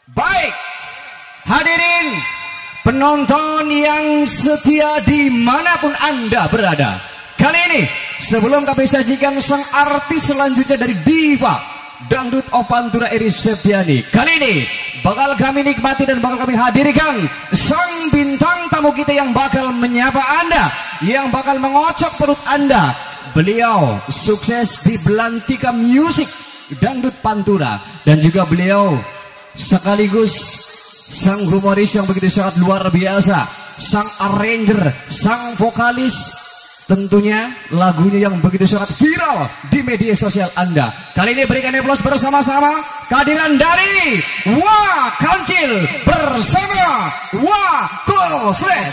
Baik, hadirin penonton yang setia dimanapun Anda berada. Kali ini sebelum kami sajikan sang artis selanjutnya dari diva dangdut of Pantura Iris Septiani, kali ini bakal kami nikmati dan bakal kami hadirkan sang bintang tamu kita yang bakal menyapa Anda, yang bakal mengocok perut Anda. Beliau sukses di Belantika Music Dangdut Pantura, dan juga beliau sekaligus sang humoris yang begitu sangat luar biasa, sang arranger, sang vokalis, tentunya lagunya yang begitu sangat viral di media sosial Anda. Kali ini berikan aplaus bersama-sama kehadiran dari Wah Kancil bersama Wah Koslet.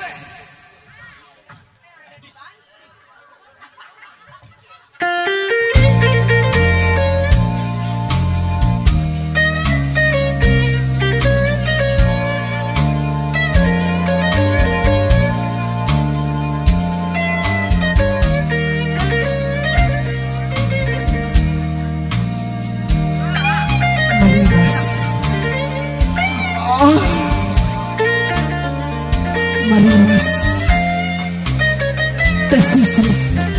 Marimas Tesisi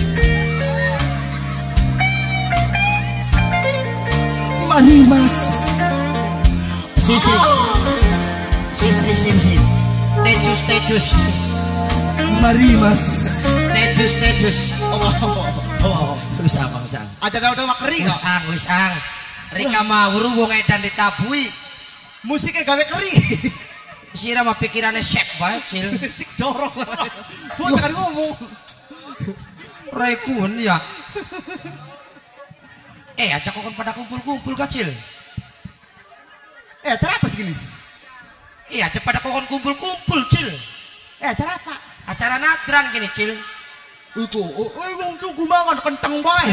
Marimas Sisi Tejus Marimas Tejus Bisa bang, ada daun keri nggak? Wis ang Rika mah urung edan ditabui musiknya gawe keri sira mah pikirannya chef bae cil dorong gua kan ngomong rekun ya ajak kokon pada kumpul-kumpul kecil acara apa segini? ajak pada kokon kumpul-kumpul cil Acara apa? acara nadran gini cil Itu, wong tunggu banget kentang bae.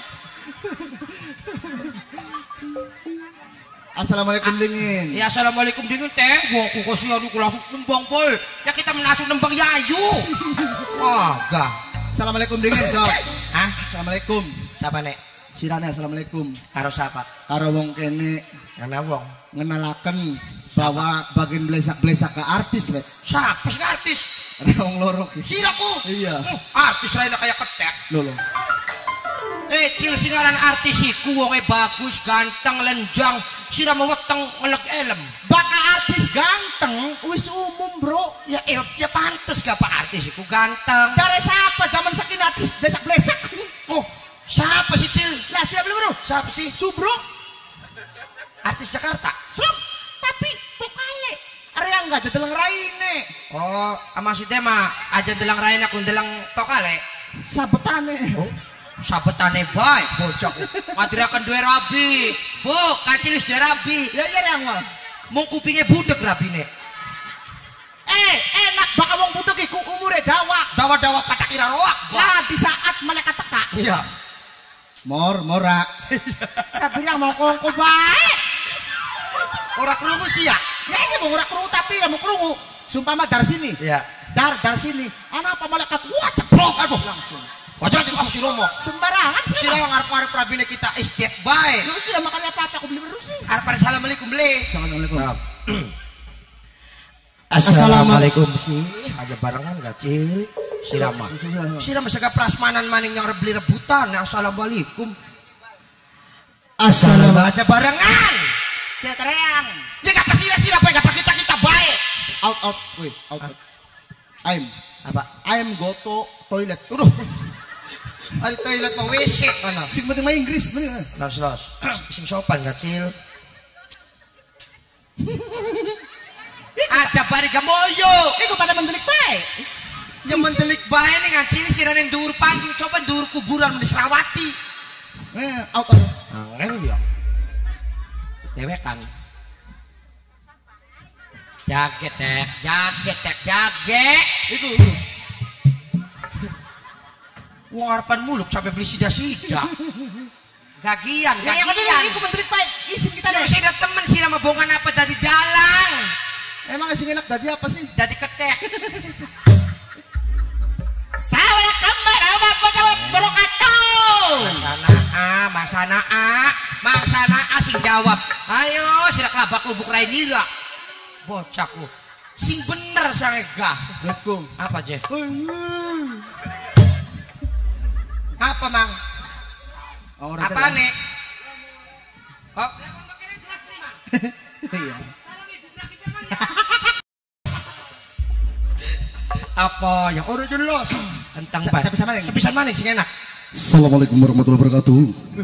Assalamualaikum dingin. Ya assalamualaikum dingin teh. Wong ku kosi anu kula kumbang pol. Ya kita menacu nembang yayu. Wah, gah. Assalamualaikum dingin, Sob. Assalamualaikum. Siapa nek? Sirane assalamualaikum. Karo siapa? Karo wong kene Karena wong ngenalaken bahwa bagian blesak-blesak ke artis, Rek. siapa sih artis? Ada wong loro. Siraku. Iya. Artis lainnya kayak ketek. Lho. Cil singaran artis iku wonge bagus, ganteng, lenjang, sira meweteng ngeleg elem. Baka artis ganteng wis umum, Bro. Ya ya pantes gak pak artis iku ganteng. Cari siapa zaman saking artis blesak-blesak? Oh, siapa sih Cil? Lah siapa lu, Bro? Siapa sih? Subruk. Artis Jakarta. Sup, tapi vokale. Area enggak dedeleng raine. Oh, maksudnya mah aja delang raine aku delang tokale. Sabetane. Oh, sabetane baik bocok. Madirakan duwe rabi. Bu, kacilis duwe rabi. Ya iya yang mah. Mung kupinge budek rabine. Enak bakal wong budek iku umure dawa. Dawa-dawa kata kira roak. Lah di saat malaikat teka. Iya. Mora. Tapi yang mau kongko baik. Ora krungu sih ya. Ya ini mau ora krungu tapi ya mau krungu. Sumpah mah dari sini. Iya. Dari sini. Ana apa malaikat? Wah ceplok aduh langsung. Wajah sih si Romo. Sembarangan sih. Si Romo ngarep-ngarep rabine kita istep bae. Lu sih makan apa-apa aku beli terus sih. Arep assalamualaikum beli. Assalamualaikum. Assalamualaikum sih. Aja barengan gak Cil? Sirama. Sirama segala prasmanan maning yang beli rebutan. Assalamualaikum. Assalamualaikum. Aja barengan. Saya terang. Ya gak sira-sira apa gak kita baik. Out. Wait, out. I'm Apa? I'm go to toilet. Udah. Ada toilet mau WC mana? Sing penting mah Inggris bener. Los. Sing sopan gak Cil? Aja bari gamoyo. Iku pada mendelik bae. Yang mendelik bae nih ngacil siranin dhuwur panggung, coba dhuwur kuburan di Serawati. Out. Angel ya. Dewekan. Jaget. Itu. Ngarpan muluk sampai beli sida-sida. Gagian. Ya yang penting iku mendelik bae. Isim kita deh. Sida temen sih nama bongan apa dari dalang. Emang sing enak tadi apa sih? Dari ketek. Assalamualaikum warahmatullahi wabarakatuh. Masana A. mangsana asing jawab. Ayo sirak labak lubuk Rainila. Bocahku. Sing bener sangega. Assalamualaikum. Apa je? Apa mang? Apa nih? Oh. Iya. Apa yang udah jelas tentang sepisan maning sing enak. Assalamualaikum warahmatullahi wabarakatuh.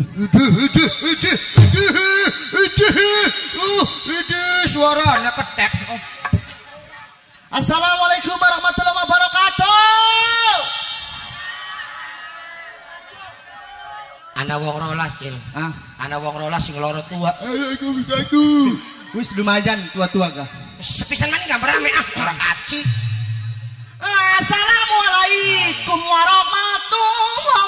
Suaranya ketep. Assalamualaikum warahmatullahi wabarakatuh. Ana wong rolas cil. Ana wong rolas sing loro tua. Wis lumayan tua-tua kah? Sepisan maning gambar rame orang aci. Assalamualaikum warahmatullahi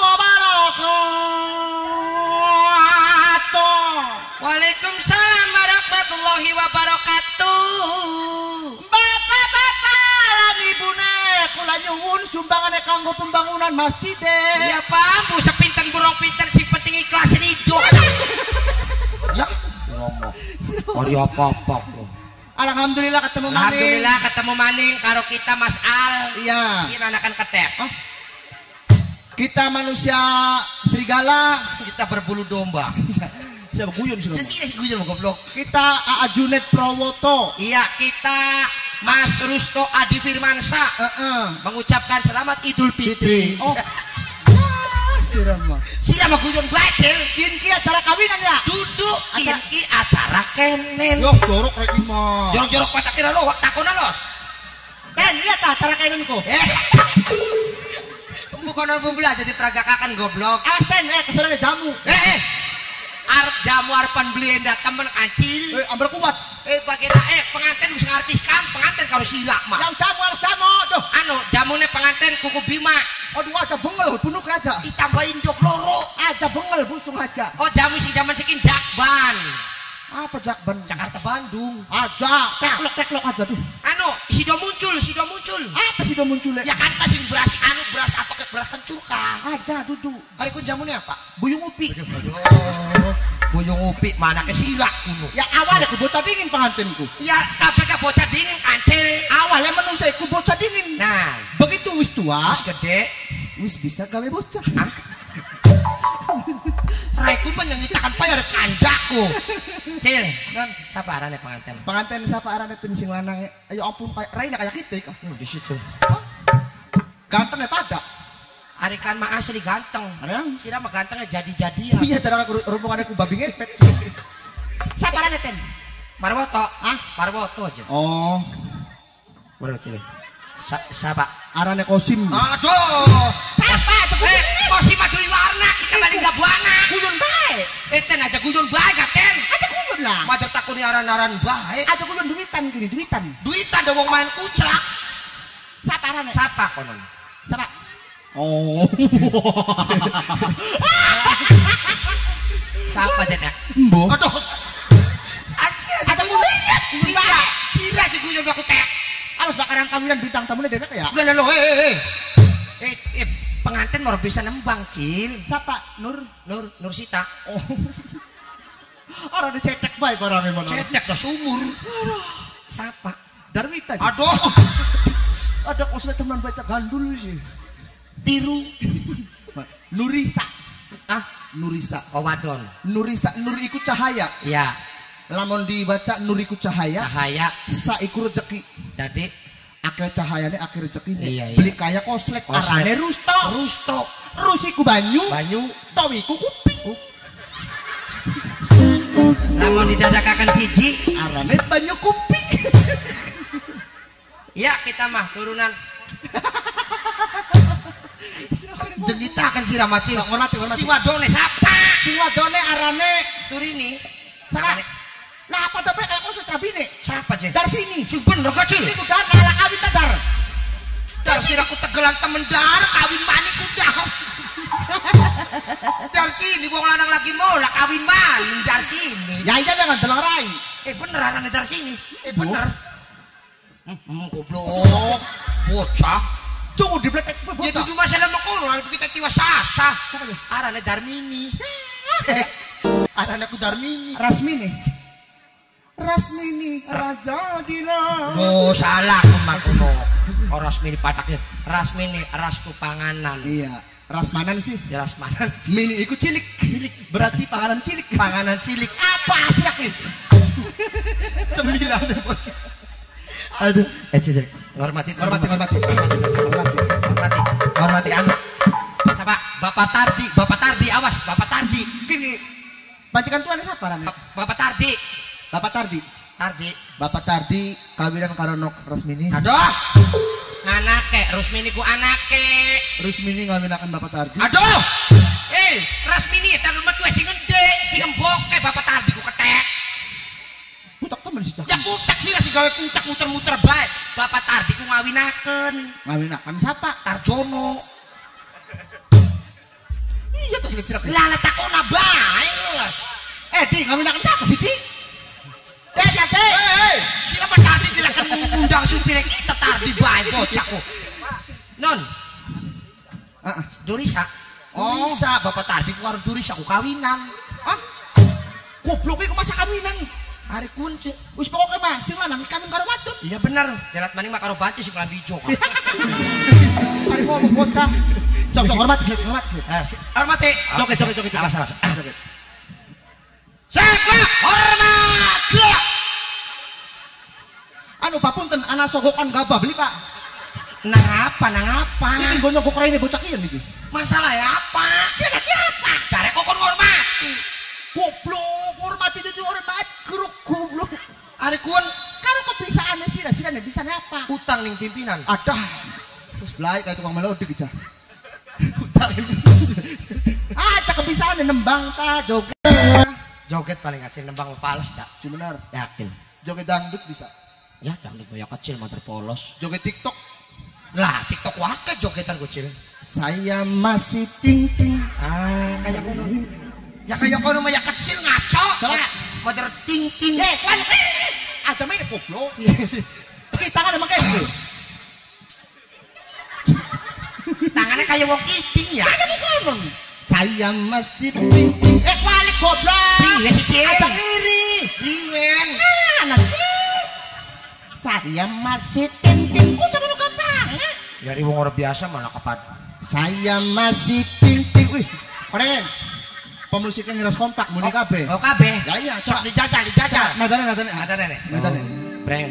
wabarakatuh. Waalaikumsalam warahmatullahi wabarakatuh. Bapak-bapak lan ibune kula nyuwun sumbangane kanggo pembangunan masjid. Ya pampu sepinten burung pinten si penting ikhlas rido. Ya ngomong. Ori apa-apa. Alhamdulillah ketemu maning. Alhamdulillah ketemu maning karo kita Mas Al. Iya. Kita anakan ketep. Kita manusia serigala, Kita berbulu domba. siapa guyon sih? Jadi guyon goblok. Kita Aa Junet Prawoto. Iya, kita Mas Rusto Adi Firmansa mengucapkan selamat Idul Fitri. Oh. Sirama. Siapa guyon batil? Kinki acara kawinan ya? Duduk ini acara kenen. Yo, jorok rek iki mah. Jorok-jorok patak kira lo takona los. Ten lihat acara kainanku. Bukan orang bela jadi peragakakan goblok. Awas ten, kesana ada jamu. Arep jamu arepan beli enda temen kancil. Ambil kuat. Bagian pengantin bisa ngartiskan pengantin karo sila mah. Yang jamu harus jamu. Duh. Anu jamune pengantin kuku Bima. Aduh, aja bengel, bunuh aja. Ditambahin jok loro. Aja bengel, busung aja. Oh jamu sing zaman sekin jakban. Apa jakban? Jakarta Bandung. Aja, teklok aja tuh. Anu sido muncul. Apa sih udah munculnya? Ya kan sing beras apa ke beras kencur kan. Aja duduk. Hari kun jamunya apa? Buyung upi. Buyung upi mana ke silak kuno. Ya awalnya ku bocah dingin pengantinku. Ya kabeh ka bocah dingin kancil. Awalnya manusia ku bocah dingin. Nah, Begitu wis tua, wis gede. wis bisa gawe bocah. Raiku menyanyitakan payah ada kandaku. Cil, non sabarane pengantin. Pengantin siapa arane tim sing lanang? Ayo ampun, Raina kayak kita. Di situ. Ganteng ya pada. Arikan mah asli ganteng. Arang. Sira mah gantengnya jadi-jadian. Iya, cara rumpungannya ku babi ngepet. Siapa arane ten? Parwoto, Parwoto aja. Oh, Baru Cil. Siapa? arane Kosim. Aduh. Siapa itu? Kosim adui warna kita balik gabuana. Guyon bae. Ten aja guyon bae Ten. Aja guyon lah. Matur takuni aran-aran bae. Aja guyon duitan gini, duitan. Duitan ada wong main kucrak. Siapa arane? Siapa konon? Siapa? Oh. Siapa jadinya? Mbok. Aduh. Ada guyon. Sira si guyon aku teh. Alus bakaran kawinan bintang tamunya dewek ya? Udah lo, pengantin mau bisa nembang Cil. Siapa? Nur Sita. Oh. Arane cetek bae barangnya mana? Cetek dah sumur. Siapa? Darwita. Aduh. Ada koslet teman baca gandul ini. Tiru. Nurisa. Nurisa. Oh wadon. Nurisa, nur iku cahaya. Iya. Lamun dibaca nur iku cahaya, Cahaya. sa iku rezeki. Jadi Akeh cahayane akeh rezekine. Iya. Beli kaya koslet arane Rusto. Rus iku banyu, towi iku kuping. lamun didadakakan siji Arane banyu kuping. ya kita mah turunan jengitakan si Ramacil. Ngormati. Si wadone siapa? Si wadone arane Turini. siapa? Nah apa tapi kayak koslet rabine? Siapa je? Dari sini. Si bener gak Cil? Iku dan ala kawin tadar. Dari sini aku tegelan temen dar kawin manik udah. Dari sini wong lanang lagi mau lah kawin maning dari sini. Ya iya jangan telang rai. Bener arane dari sini. Bener. Goblok. Bocah. Tunggu di belakang Ya bocah. itu masalah mengkono, kita tiwa sasa. Arane Darmini. Anakku Darmini. Rasmini Raja Dila. Oh, salah kumakuno. Oh, Rasmini pataknya. Rasmini rasku panganan. Iya, rasmanan sih. Ya rasmanan. Mini ikut cilik. Berarti panganan cilik. Panganan cilik. Apa sih ini? Cemilan. Aduh, cek. Hormati anak. Siapa? Bapak Tardi, awas, Bapak Tardi. Gini, majikan tuan siapa namanya? Bapak Tardi. Bapak Tardi kawinan karo Nok Rasmini. Aduh. Anake, Rusmini ku anake. Rusmini ngawinakan Bapak Tardi. Aduh. Rasmini eta rumah tuh sing gede, sing embok Bapak Tardi ku ketek. Kutak temen si Cak. Ya kutak sih si gawe kutak muter-muter bae. Bapak Tardi ku ngawinaken. Ngawinakan siapa? Tarjono. Iya terus silap. Lah takona bae los. Di ngawinakan siapa sih, Di? Siapa Tardi tidak akan mengundang supir kita Tardi bae bocahku. Non. Durisa. Durisa Bapak Tardi ku karo Durisa ku kawinan. Goblok iku masa kawinan. Hari kunci. Wis pokoke mah sing lanang kawin karo wadon. Iya bener. Jalat maning mah karo banci sing lambi ijo. Hari ngomong bocah. Sok hormati. Hormati. Joget. Awas. Saka hormat. Anu papunten anak sogokan gabah beli Pak. Nang apa? Ini gue nyogok raine bocah kian iki. Masalah ya apa? Silatnya apa? Cari kokon hormati. Goblok, hormati itu orang banget geruk goblok. Ari kun kalau kebisaannya sih bisa apa? utang ning pimpinan. Adah. Terus belai kayak tukang melodi gitu. Utang. Aja kebisaannya nembang ta joget. Joget paling kecil nembang pales tak? Benar. Yakin. Joget dangdut bisa. Ya dangdut yang kecil mah terpolos. Joget TikTok. Lah TikTok wake jogetan kecil. Saya masih ting. Kayak kono. Ya kayak kono mah ya kecil ngaco. Coba. Motor ting. Aja main goblok. Kita kan emang kayak gitu. Tangannya kayak wong kiting ya. Bukan. Saya masih ting. Balik goblok. Piye sih cing? Aja iri. Liwen. Saya masih ting. Ku sama lu gampang. Dari wong orang biasa malah kapan? Saya masih ting. Wih, keren. Pemusiknya ngiras kompak muni kabeh. Oh kabeh. Ya iya, sok dijajal. Nadane. Breng.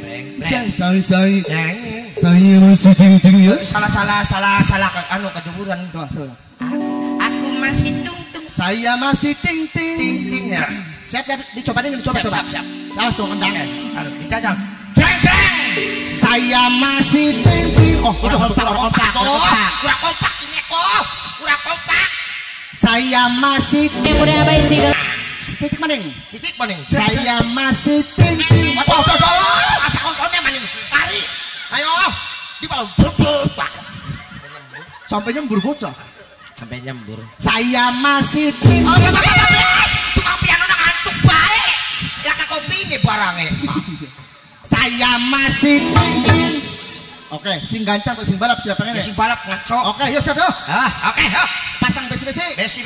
Saya masih ting ya. Salah anu keduburan. Aku masih tungtung. Saya masih ting. Ya. Siap ya, dicoba. Siap. Awas tuh kendang. Aduh, dijajal. Breng. Saya masih ting. Oh, kurang kompak. Kurang kompak ini kok. Kurang kompak. Saya masih Udah baik sih. titik maning. Saya masih ting. Waduh. Asa kontonnya maning. Lari. Ayo. Di bawah Pak. Sampai nyembur bocah. Sampai nyembur. Saya masih ting. Oh, ya, tukang piano nang antuk bae. Ya ka kopi ini barangnya. Saya masih ting. Oke, sing gancang atau sing balap siapa ini? Sing balap ngaco. Oke, yuk siap yuk. Oke, yuk. Pasang besi. Besi.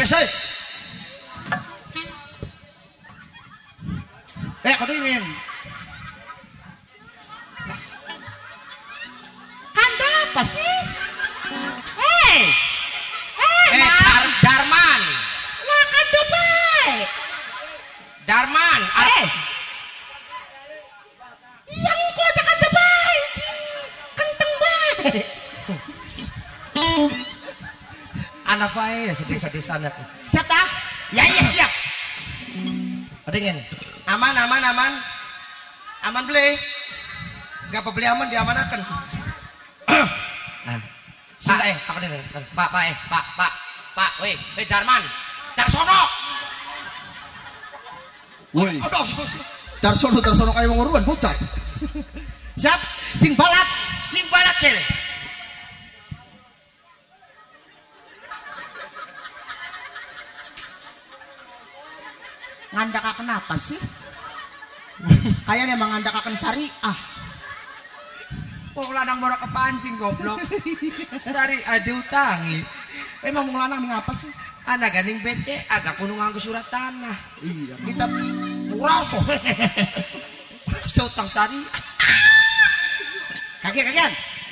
Kau dingin. Kanda apa sih? Darman. Lah kanda baik. Darman. Yang kau aja kanda baik. Kenteng baik. Anak bae sedih-sedih sana. Siap tak? Ya iya siap. Dingin. Aman. Aman beli. Gak apa beli aman diamanakan. Sinta aku dengar. Pak, weh Darman. Darsono. Woi. Aduh. Darsono kayak wong uruan bocah. Siap, sing balap cel. ngandakaken apa sih? Kayaknya emang ngandakaken syariah. Wong lanang moro kepancing goblok. Dari ade utangi. Emang wong lanang ngapa sih? Ana ganing BC agak kuno nganggo surat tanah. Iya. Kita nguraso. Sotang sari. Kagian.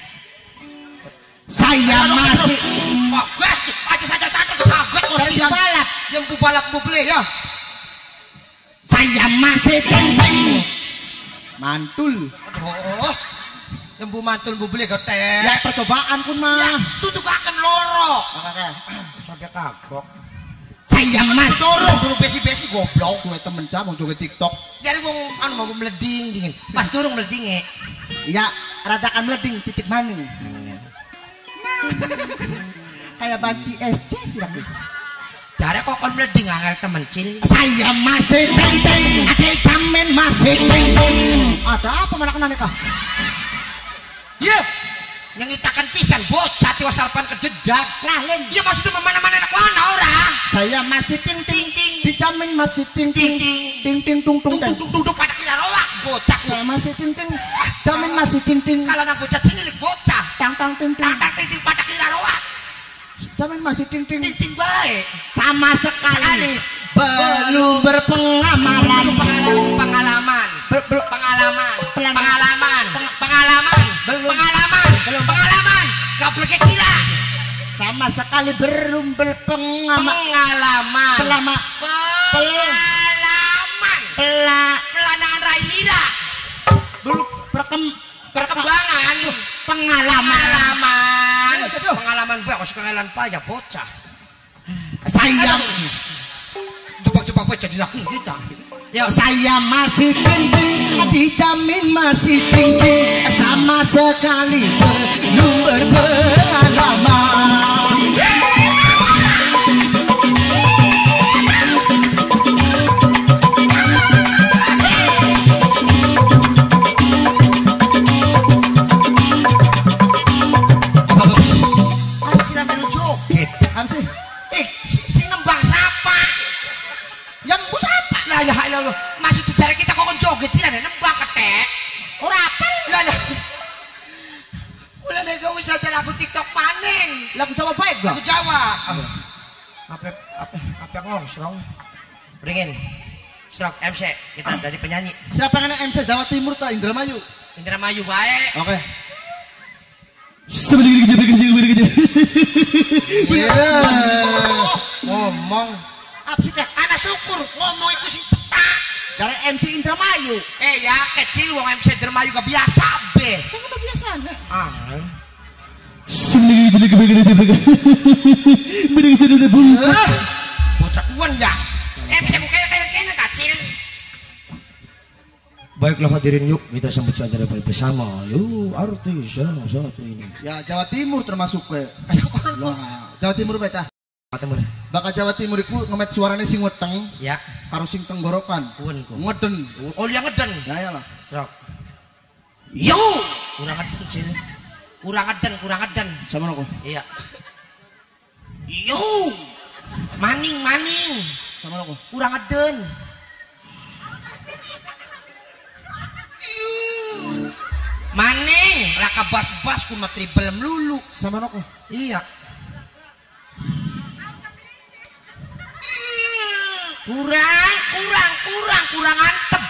Saya masih kaget aja saja kaget dari balap. Yang balap bule ya. Saya masih teng. Mantul. Aduh. Yang mantul bule getek. Ya percobaan pun mah. Ya, tutup akan loro. Sampai kagok. Saya masih Dorong dulu besi-besi goblok. gue temen cah mau joget TikTok. Jadi wong anu mau meleding dingin. Pas durung meleding Iya, radakan meleding titik maning. Kayak banci SC sih lagi. Jare kok kon meleding angel temen cil. Saya masih teng. Ada jamin masih teng. Ada apa mana kah? Iya. Yang itakan pisan bocah tiwas sarpan kejedak. Lain. Iya maksudnya mana-mana enak mana ora. Saya masih ting. Dijamin masih ting. Ting tung pada kira roak bocah. Saya masih ting. Jamin masih ting. Kalau nang bocah cinilik bocah. Ting. Tang pada kira roak. Jamin masih ting. Ting baik. Sama sekali belum berpengalaman. Pengalaman. Gablek sila. Sama sekali belum berpengalaman. Pengalaman. Pelanangan Rai Lira. Belum Perkembangan. Pengalaman. Pengalaman bae kok kangelan payah bocah. Saya Coba bocah di laki kita. yo saya masih ting. Dijamin masih ting. Sama sekali belum berpengalaman. Si nembang siapa? Yang bu siapa? Lah masih tujuan kita kok joget sih ada nembang ketek. Ora apal. Lah ulah nek gawe saja lagu TikTok maning. Lagu Jawa baik gak? Lagu Jawa. Apa ngongsrong? Ringin. Serok MC kita dari penyanyi. Siapa yang MC Jawa Timur ta Indramayu? Indramayu baik. Oke. Ngomong Apa sih kak? anak syukur ngomong itu sing tetak. Dari MC Indramayu. Ya kecil wong MC Indramayu gak biasa be. Kan udah biasa nih. Bocah kuan ya. MC mu kayak kecil. Baiklah hadirin yuk kita sambut saja bersama. Yuk artis satu ini. Ya Jawa Timur termasuk ke. Jawa Timur beta. Bakal Jawa Timur itu ngemet suaranya sing weteng. Ya. Harus sing tenggorokan. Ngeden. Oh dia ngeden. Ya iyalah. Rok. Yo. Kurang ngeden cil. Kurang ngeden. Sama aku. Iya. Yo. Maning. Sama aku. Kurang ngeden. Maning, laka bas-bas ku matri belum lulu. Sama aku. Iya. Kurang antep.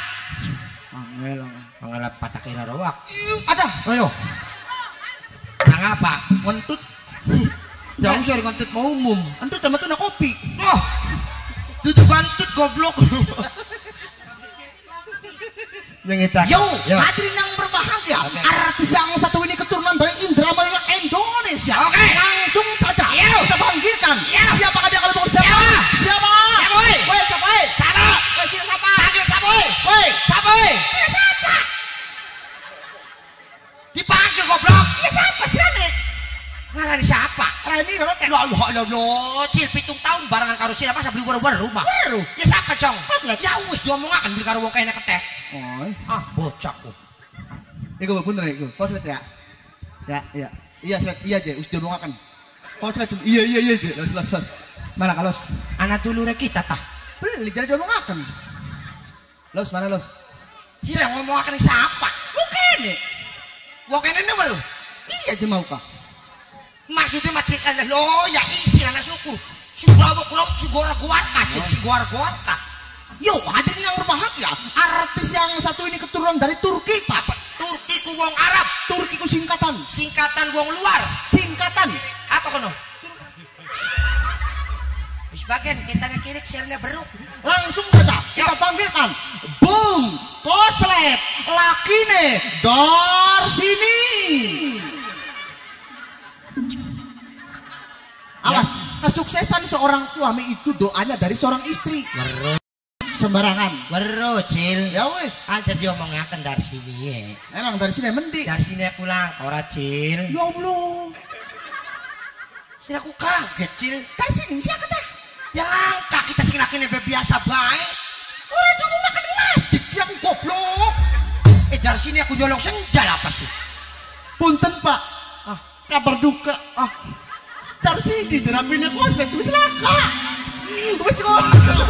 Angel pada kira roak. Ada. Ayo. Nang apa? Ngentut. Jauh sore ngentut mau umum. Ngentut sama tuh na kopi. Oh. Duduk ngentut goblok. Yang kita. Yo, hadirin yang berbahagia. Okay. Artis yang satu ini keturunan dari Indramayu Indonesia. Oke. Langsung saja Yo. kita panggilkan. Yo. Siapakah dia kalau bukan siapa? Siapa? Woi, siapa? Siapa? Woi, siapa? Panggil siapa? Woi, Siapa? Siapa? Dipanggil goblok. ya siapa sih ane? Ngarani siapa? Rani kalau kayak Loh, cil pitung tahun barengan karo sira pas beli baru rumah. baru. Ya siapa, Cong? Pas, Ya wis diomongaken beli karo wong kene ketek. Oh, Bocah ku. iku bener iku. Kau lihat ya? Ya. Iya aja, us diomongaken. Kau lihat iya aja. Los. Mana kalos? Anak dulure kita tah. Beli jadi diomongaken. Los mana los? Kira ngomongaken siapa? Bukan nih. Wong kene ne lho. Iya aja mau kah? Maksudnya macet lo ya isi anak syukur. Sigora-gora. Yo, hadirin yang berbahagia, artis yang satu ini keturunan dari Turki, Pak. Turki ku wong Arab, Turki ku singkatan wong luar. singkatan Apa kono? Sebagian kita kiri selnya beruk. langsung saja kita panggilkan Bung Koslet Lakine Dor sini. Awas, kesuksesan seorang suami itu doanya dari seorang istri. Sembarangan. Cil. Ya wis, Aja diomongaken dari sini ya. emang dari sini mending. Dari sini aku lang ora Cil. Ya Allah. Sini aku kaget Cil. Dari sini siapa teh? Ya langka kita sing lakine biasa bae. Orang dulu makan di masjid, siapa goblok? Dari sini aku nyolong senjal apa sih? Punten Pak, kabar duka. Dari sini jerapinnya Koslet wis laka. Wis kok.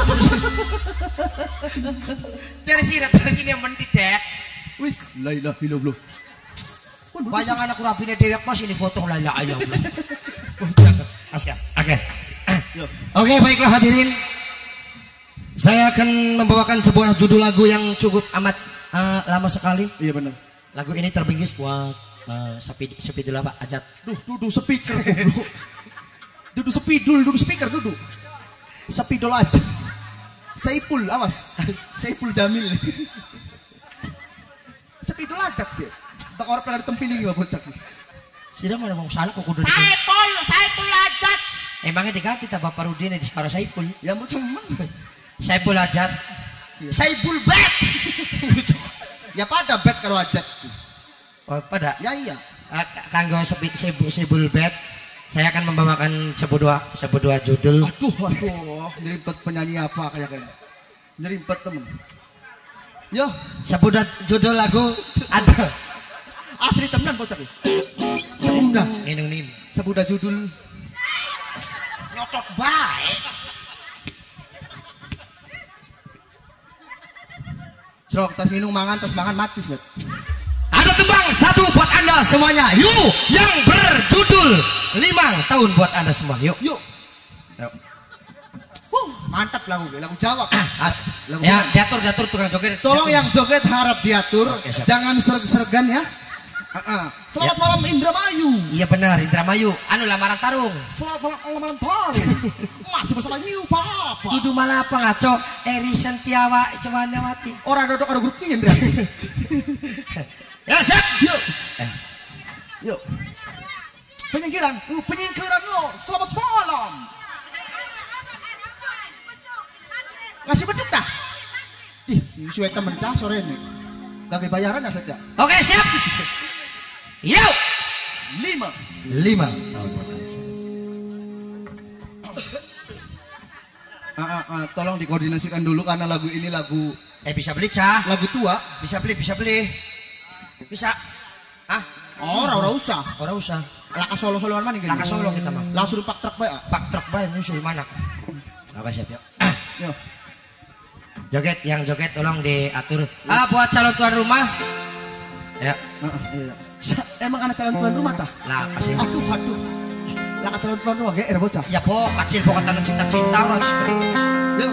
Dari sini yang mendidek. Wis la ilaha illallah. Bayangan aku rapine dewek mas ini gotong la ilaha illallah. Oke, baiklah hadirin. Saya akan membawakan sebuah judul lagu yang cukup amat lama sekali. Iya benar. Lagu ini terbingkis buat sepi dulu Pak Ajat. Duduk speaker goblok. Duduk speaker duduk. Sepidol aja. Saipul, awas. Saipul Jamil. Sepidol aja dia. Tak orang pernah ditempilingi Pak bocah. Sida mana mau salah kok kudu Saipul Ajat. Emangnya diganti tak Bapak Rudin di sekarang Saipul. Ya macam Saipul Ajat. Saipul Bet. ya pada bet kalau Ajat. Oh, pada. Ya iya. Kanggo Saipul Bet. Saya akan membawakan sebuah judul. Aduh, nyerimpet penyanyi apa kayak nyerimpet temen. Yo, Sebuah judul lagu ada. asli temenan bocah. Sebudah. Ninung. Sebudah judul. Nyotok baik. Serok tas minum mangan mati sih. Ada tembang satu buat Anda semuanya. Yuk, yang berjudul 5 tahun buat Anda semua. Yuk. Mantap lagu Jawa. As. Lagu Ya, diatur tukang joget. Tolong yang joget harap diatur. Oke, siap. Jangan serg-sergan ya. Selamat malam Indramayu. Iya benar, Indramayu. Anu lamaran tarung. Selamat malam lamaran tarung. Masih bersama New Papa. Dudu malah apa ngaco? Eri Sentiawa cuman mati. Orang dodok ada grup ini Indra. Ya, siap. Yuk. Penyingkiran lo. Selamat malam. Ngasih beduk dah. Ih, suwe temen cah sore ini. Gak bayaran ya saja. Oke, siap. Yuk. 5 tahun buat Anda semua. Tolong dikoordinasikan dulu karena lagu ini lagu Bisa beli cah. lagu tua. Bisa beli. Bisa. Ora usah. Ora usah. Laka solo-soloan mana gini? Laka solo kita mah. Langsung pak truk bae. Pak truk bae nyusul mana? Oke, siap yuk. Yo. Joget, yang joget tolong diatur. Buat calon tuan rumah. Ya. Iya. Emang anak calon tuan rumah tah? Lah, kasih. Aduh. Laka calon tuan rumah GR bocah. Ya po, kecil po kata cinta-cinta orang. Yo.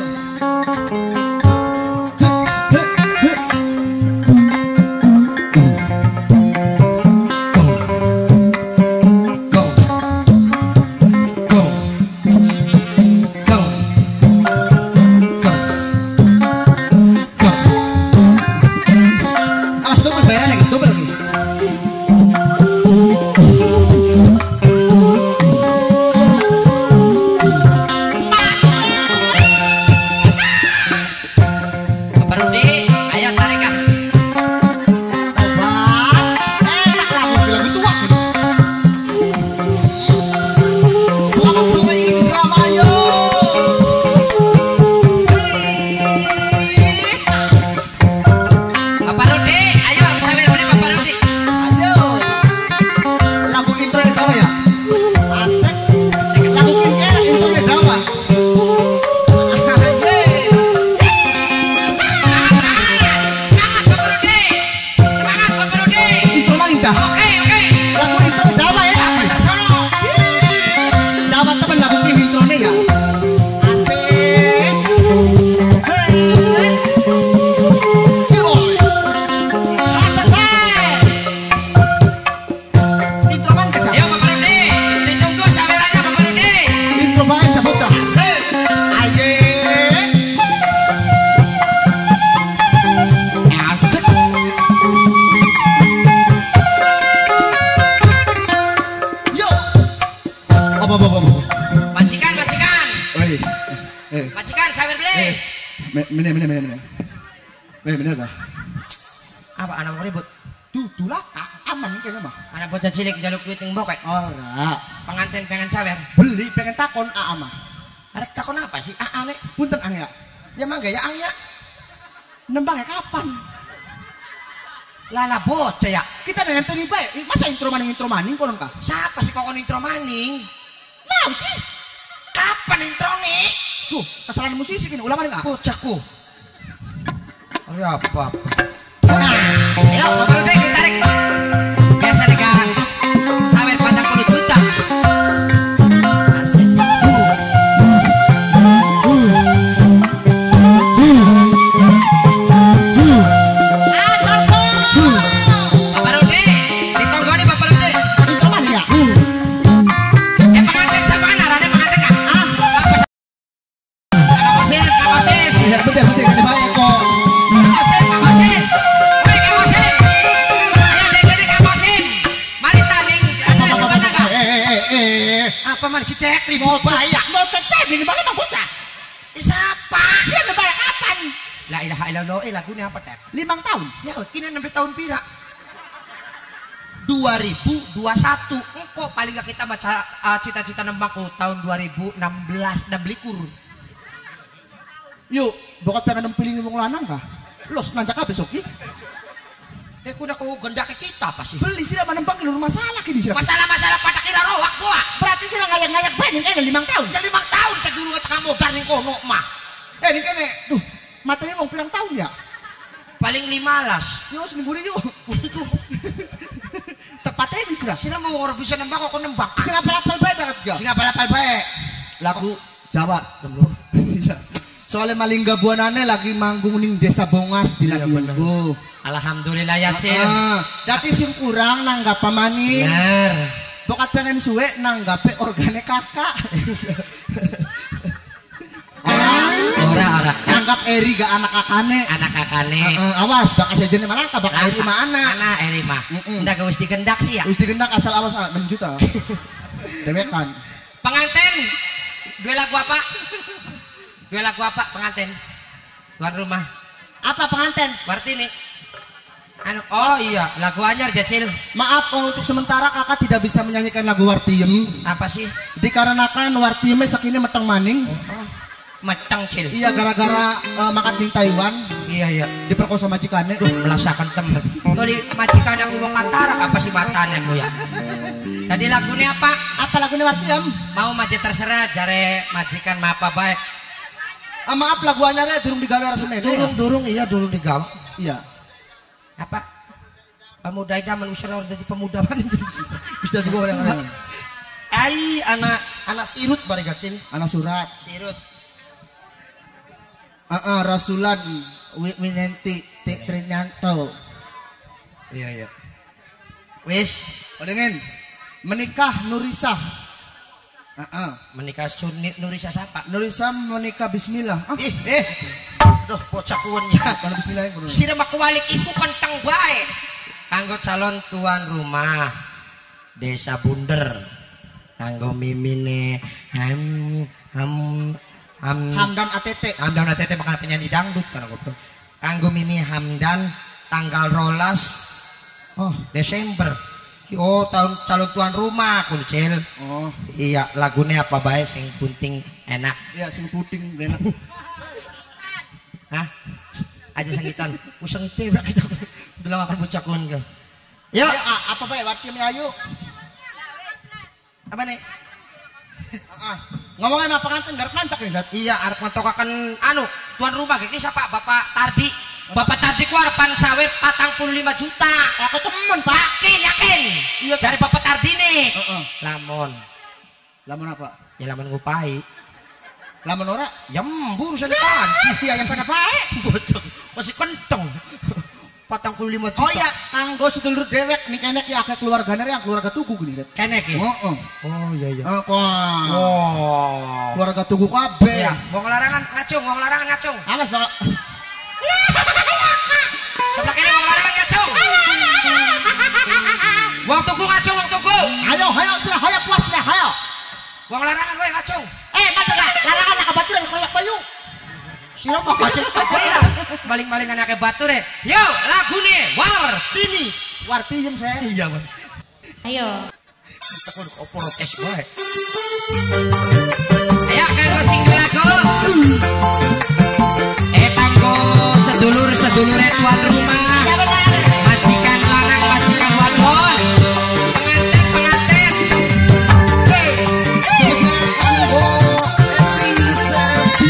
Ya. Mene kah? Apa anak mau ribut? Dudulah aman kene mah. Anak bocah cilik jaluk duit yang bokek. Ora. Pengantin pengen sawer. Beli pengen takon mah. Arek takon apa sih? Nek. Punten Ang ya. Ya mangga ya Ang ya. Nembangnya kapan? Lala bocah ya. Kita dengan tadi baik. Masa intro maning konon kah? Siapa sih kok intro maning? Mau sih. Kapan intro nih? Tuh, kesalahan musisi kini ulang maning ah. Bocahku. Oh ya apa? Ya, baru deh ditarik. Biasa nih kan. Sawer 40 juta. Asik. Bapak Rudi, ditonggoni Bapak Rudi. Intro maning ya? Pengantin siapa kan arahnya pengantin kan? Kak Kosim. Ya betul kan baik kok. Kak Kosim. Woi Kak Kosim. Ayo dari Kak Kosim. Mari tanding. Ada gimana Kak? Apa man si Tekri mau bayar? Mau tetep ini mana mau bocah? Siapa? Siapa bayar kapan? La ilaha illallah, lagunya apa Tep? 5 tahun. Ya, kini sampai tahun pira? 2021. Kok paling gak kita baca cita-cita nembakku tahun 2016 dan belikur. Yuk, bokat pengen nempiling wong lanang kah? Los nanjak kabeh soki. Kuda ku gendak kita apa sih? Beli sih nembang lu masalah kini sih. Masalah-masalah pada kira roak gua. Berarti sih ngayak-ngayak banding kan 5 tahun. Ya 5 tahun saya dulu kata kamu dari kono mah. Ini kene, tuh, matanya wong pirang tahun ya? Paling 15. Yo seminggu ini yuk. Tepatnya ini sih. Sira mau orang bisa nembak kok nembak. Sing apal-apal bae banget ya. Sing apal-apal bae. Lagu Jawa, Temur. Soalnya Malingga Buanane lagi manggung ning Desa Bongas di lagi minggu. Alhamdulillah ya Cil. Jadi sing kurang nanggap pamaning. Bener. Bokat pengen suwe nanggape organe kakak. Ora. Nanggap Eri gak anak kakane. Anak kakane. Awas bakal sejenis malangka bakal Eri mah anak. Anak Eri mah. Ndak geus digendak sih ya. Wis digendak asal awas 6 juta. Dewekan. Pengantin. Dua lagu apa pengantin? Tuan rumah. Apa pengantin? Berarti nih. Oh iya, lagu anyar Jacil. Maaf untuk sementara kakak tidak bisa menyanyikan lagu Wartiem. Apa sih? Dikarenakan Wartiemnya sekini meteng maning. Meteng Cil. Iya gara-gara makan di Taiwan. Iya. Diperkosa majikannya. Melasakan temen. Kalau majikan yang ngomong antara apa sih batanemu ya? Tadi lagunya apa? Apa lagunya Wartiem? Mau maji terserah jare majikan mah apa baik. Maaf lagu anyarnya durung digawe resmi. Durung digawe. Iya. Apa? Pemuda idaman usia orang jadi pemuda mana? Bisa juga orang-orang. Ai anak sirut bari gacil. Anak surat. Sirut. Rasulan Winenti Trinanto. Iya. Wis, Odengin. Menikah Nurisa. menikah Sunni Nurisa siapa? Nurisa menikah Bismillah. Duh, bocah kuonnya. Kalau Bismillah yang kudu. Sira makwalik iku kenteng bae. Kanggo calon tuan rumah Desa Bunder. Kanggo mimine Hamdan ATT. Hamdan ATT bakal penyanyi dangdut kan aku. Kanggo Mimi Hamdan tanggal 12 Desember. Oh, tahun calon tuan rumah kuncil. Oh, iya, lagunya apa bae sing penting enak. iya sing puting enak. Hah? Aja sangitan. Usang itu ya kita. Bilang akan bocah kun ke. Yuk, Apa bae Wartiem ayu? apa nih? Ngomongin apa pengantin garap mancak nih, Zat? Iya, arep ngetokaken tuan rumah iki siapa? Bapak Tardi. Bapak Tardi ku arepan sawe 45 juta. Aku temen, Pak. Yakin. Iya, Cari Bapak Tardi nih. Lamun apa? Ya lamun ngupai. Lamun ora? Ya mbur sana kan. Iya yang pada bae. Bocok. Masih kentong. 45 juta. Oh iya, kanggo sedulur dewek nih kenek ya akeh keluargane yang keluarga tugu gini, Zat. Kenek ya? Heeh. Oh iya. Oh. Keluarga tugu kabeh. Iya, wong larangan ngacung. Awas, Pak. Sebelah kiri wong larangan ngacung. Wong tuku ngacung, wong tuku. Ayo sila, hayo puas sila, hayo. Wong larangan kowe ngacung. Mata dah, larangan lah kabaturan koyak bayu. Sira kok gajek ya. Baling-baling anake batur e. Yo, lagune Wartini. Wartiem saya. Iya, Bang. Ayo. Kita kudu protes bae. Ayo kanggo sing lagu. Kanggo sedulur-sedulure tuan rumah. Majikan lanang, majikan wadon. Pengantin. Kanggo Elisa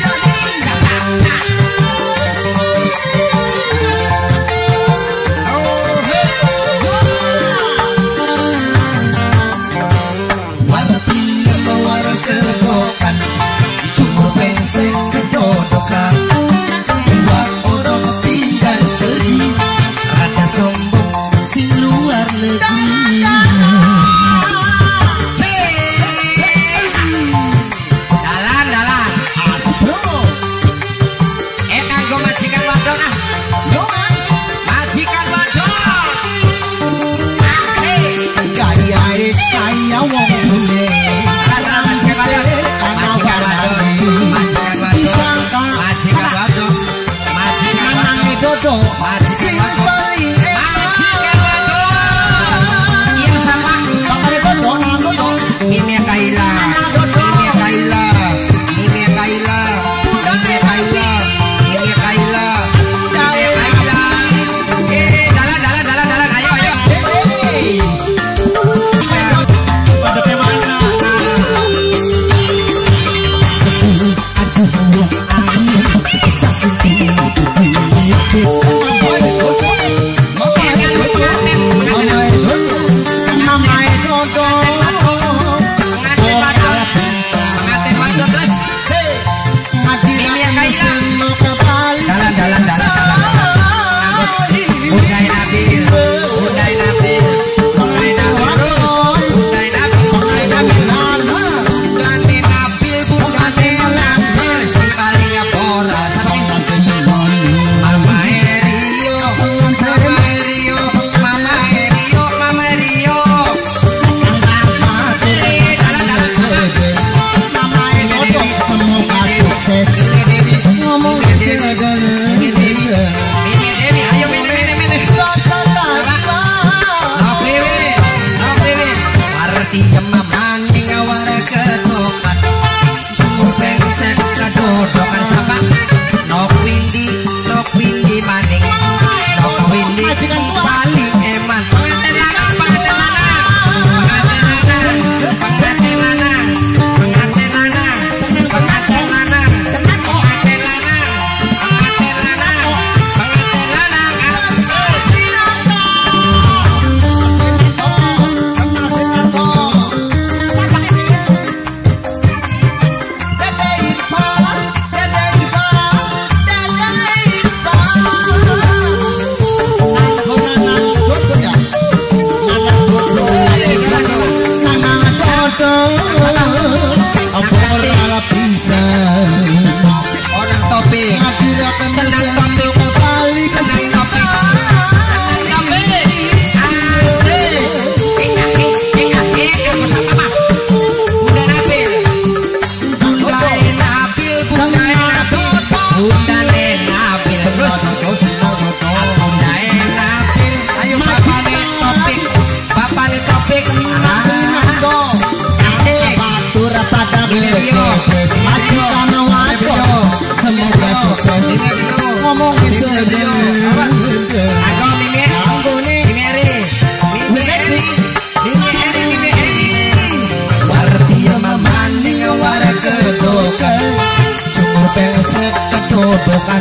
Kedodokan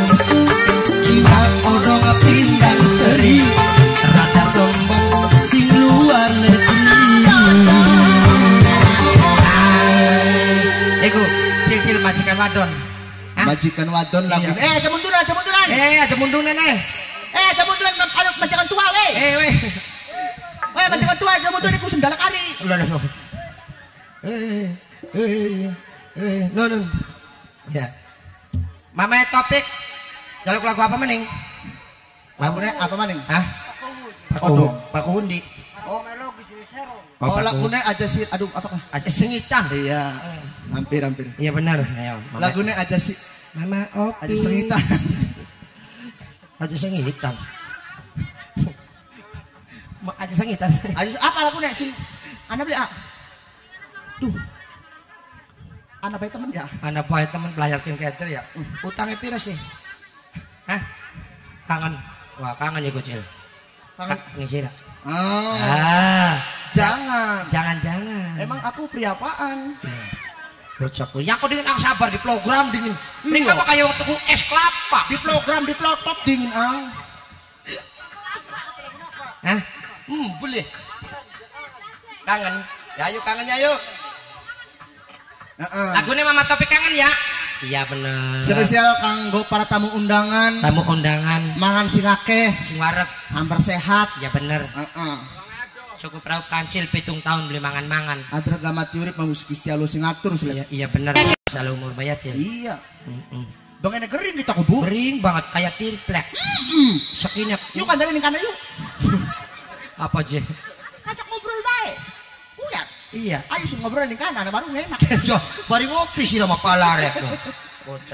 iwak odong pindang teri rada sombong sing luar negeri. Iku cil-cil majikan wadon. Majikan wadon lagu. Aja munduran, aja munduran. Aja munduran aja munduran kalau majikan tua we. We. Weh majikan tua aja munduran iku sendal kari. No. Ya. Mama topik. Jaluk lagu apa maning? Lagunya apa maning? Hah? Pak Hundi. Oh, melo Gisero. Oh, lagunya aja sih. Aduh, apakah? Aja sengitan. Iya. Hampir. Iya benar. Ayo. Lagunya aja sih. Mama Opi. Aja sengitan. Aja sengitan. Aja sengitan. Aja apa lagu nek sing Anda beli ah. Duh. Anda baik temen ya? Anda baik temen pelayarkin keter ya. Utangnya pira sih? Hah? Kangen. Wah, kangen ya Gocil. Kangen ngisi dah. Oh. Jangan. Emang aku pria apaan? Bocahku, ya aku dingin ang sabar di program dingin. Ini apa kayak waktu ku es kelapa? Di program di pelotop dingin ang. Hah? Boleh. Kangen. Ya yuk kangen ya yuk. Lagunya Mama Topik kangen ya? Iya bener. Spesial kanggo para tamu undangan. Tamu undangan. Mangan sing akeh, sing wareg, hampir sehat. Ya bener. Cukup raup kancil 7 tahun beli mangan-mangan. Adra gamati urip mang Gusti Allah sing ngatur. Iya bener. Selalu umur bayat ya. Iya. Dong enek gering kita kubu. Gering banget kayak triplek. Sekinya. Yuk kandarin ning kana yuk. Apa aja? Ngajak ngobrol bae. Udah. Iya. Ayo sing ngobrol ning kana baru enak. Jo, bari ngopi sih sama palarek. Bocah.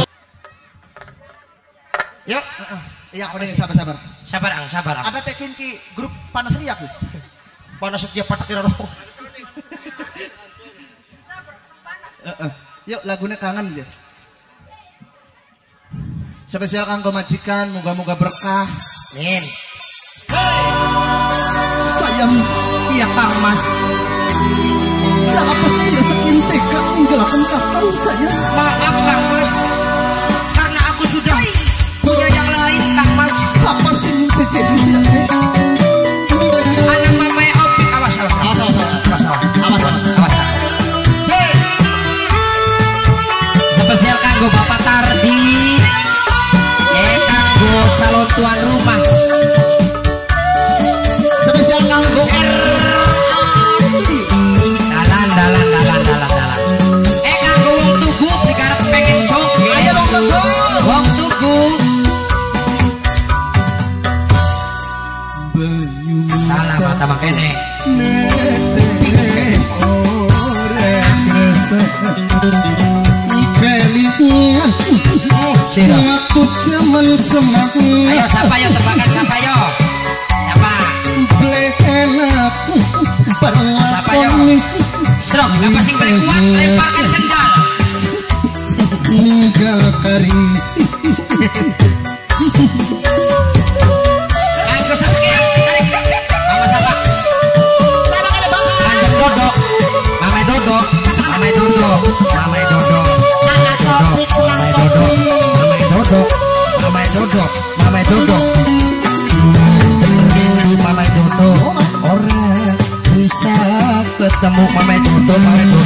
Yuk. Iya aku ning sabar. Sabar ang. Ada tekin ki grup panas ria aku. Panas setiap patak kira roh. Yuk lagunya kangen dia. Spesial kanggo majikan, moga-moga berkah. Min. Sayang, iya Kang Mas. ya apa sih sekintek gak meninggalkan kakak sayang. Maaf Kang Mas, karena aku sudah punya yang lain Kang Mas. Siapa sih sejadi siapa? Anak Mama Opi. Awas. Spesial kanggo Bapak Tardi. Kanggo calon tuan rumah. Spesial kanggo Dalan. Kanggo wong tugu dikarep pengen joget. Ayo Wong tugu. Salah mata makene. Aku jaman semaku. Ayo siapa yo tebakan siapa yo? Siapa? Blenak Siapa yo? Serok, apa sing paling kuat lemparkan sendal. Ninggal kari. Kanggo sampean tarik. Mama siapa? Sama kali bakal. Kanjeng Dodok. Mamai Dodok. Orang bisa ketemu Mamai Dodok.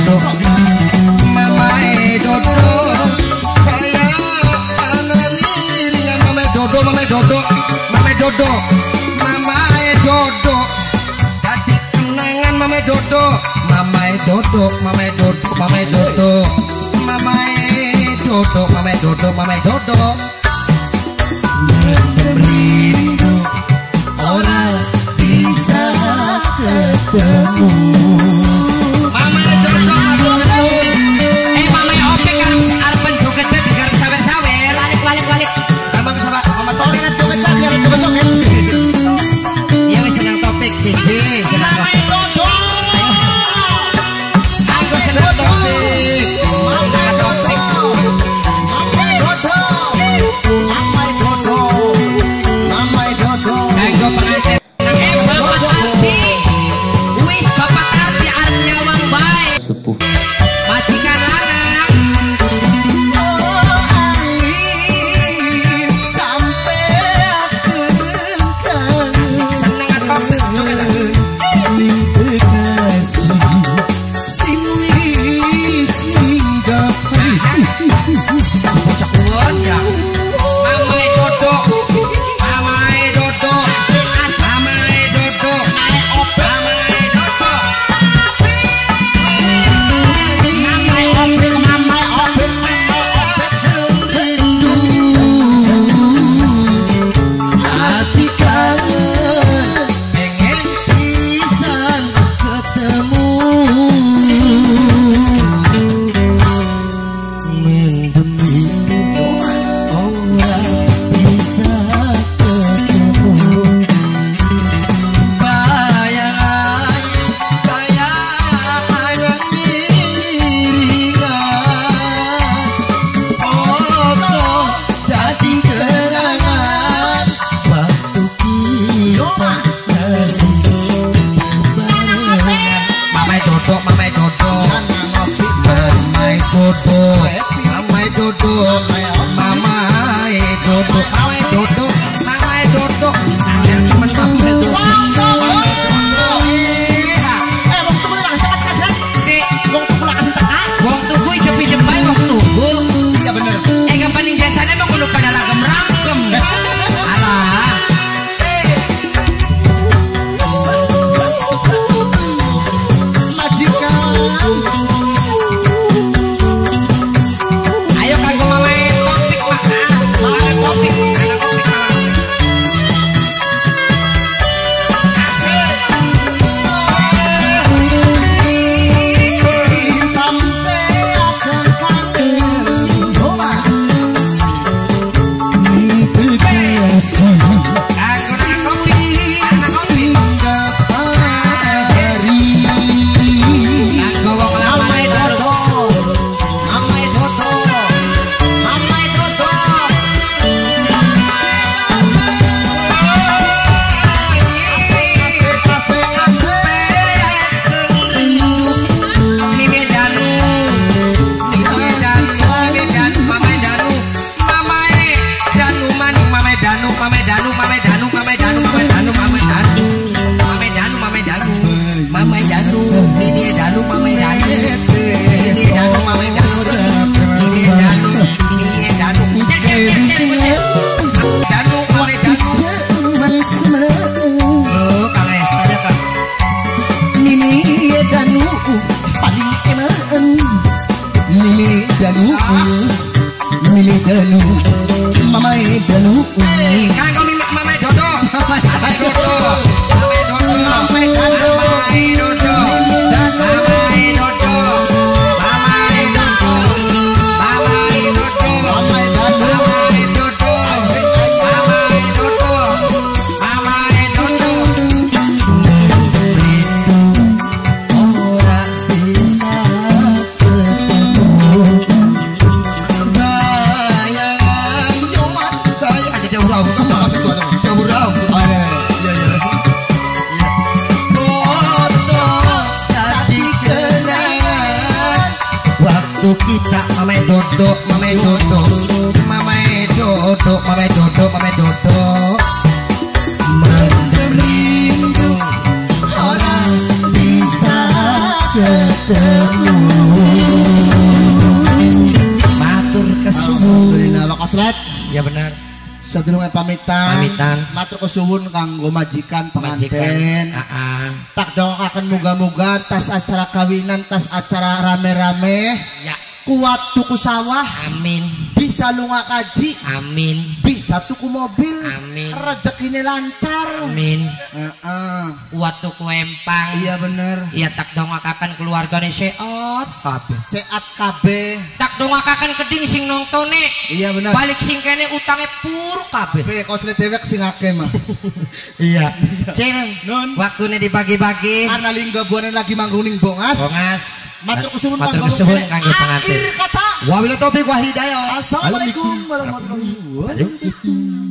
Mamai Dodok. Saya panani dengan Mamai Dodok. Tadi kenangan Mamai Dodok. Merindu orang bisa ketemu. Mamai Dodok. Mamai Opi kan arepen joget di garap sawer-sawer. Balik. Emang sama Mama Topik kan joget. Iya wis senang topik siji, senang topik. Aku senang topik. Mamai Dodo. Kanggo pengantin. Bapak Tardi. Wis Bapak dodo mame dodo mame dodo mame dodo mame dodo mame dodo mame dodo angel temen mame dodo wong tuku iki pinjem bae wong tuku Iya bener. kapan ning desane mah kudu pada lagem rangkem alah ayo kanggo mamae topik mah mamae topik anak topik mah kita mame dodo mame dodo mame dodo mame dodo mame dodo merindu orang bisa ketemu matur kesuwun Wakaslet ya benar sedurunge pamitan pamitan matur kesuwun kanggo majikan pengantin tak doakan muga-muga tas acara kawinan tas acara rame-rame ya kuat tuku sawah amin bisa lunga kaji amin bisa tuku mobil amin rezekinya lancar amin kuat tuku empang iya bener iya tak dongakakan keluargane sehat kabeh sehat kabeh tak dongakakan keding sing nongtone iya bener balik sing kene utange puruk kabeh kosle dewek sing akeh mah iya cil nun waktune dibagi-bagi ana lingga buana lagi manggung ning bongas matur kesuwun kanggo pengantin akhir kata wabillahi taufiq wal hidayah assalamualaikum warahmatullahi wabarakatuh